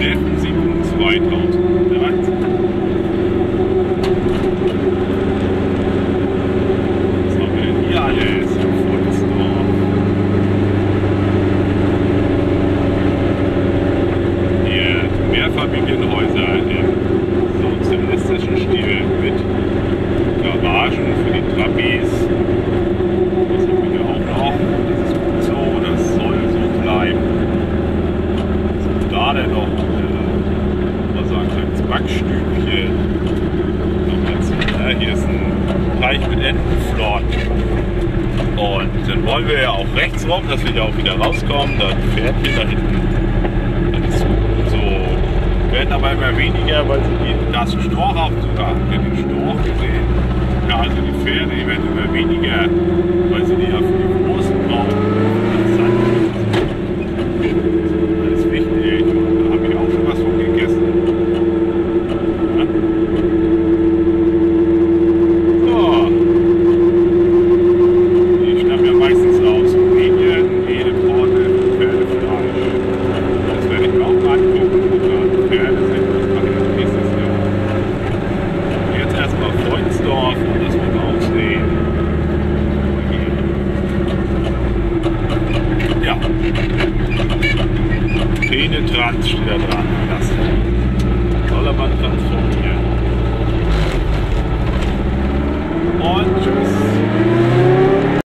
Wollen wir ja auch rechts rum, dass wir da auch wieder rauskommen. Dann fährt hier da hinten. Das ist so. Werden aber immer weniger, weil sie da ist ein Storch auf sogar. Habt ihr den Storch gesehen? Ja, also die Pferde, die werden immer weniger, weil sie die ja für die großen brauchen. Das ist wichtig. Da habe ich auch schon was von gegessen. Ja. Penetrant steht da dran. Das soll man transformieren. Und